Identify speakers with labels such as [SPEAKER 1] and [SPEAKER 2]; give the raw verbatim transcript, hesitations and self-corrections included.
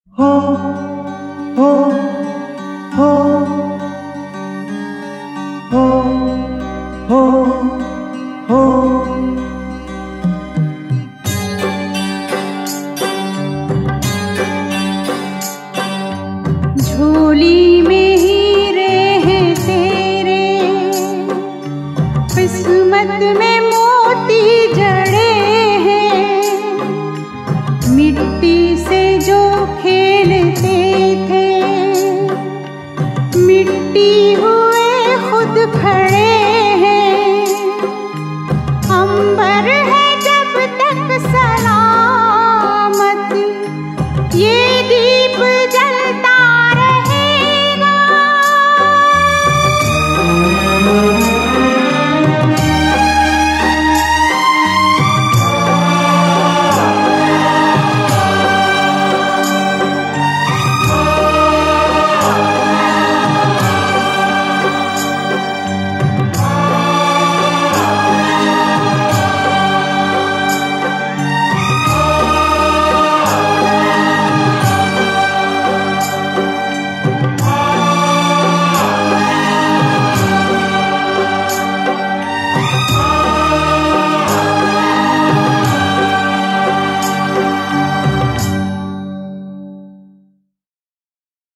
[SPEAKER 1] हो हो हो हो हो हो
[SPEAKER 2] झोली में हीरे हैं तेरे, किस्मत में मोती जड़े हैं। मिट्टी से जो खेलते थे, मिट्टी हुए खुद खड़े हैं। अंबर है जब तक सलामत, ये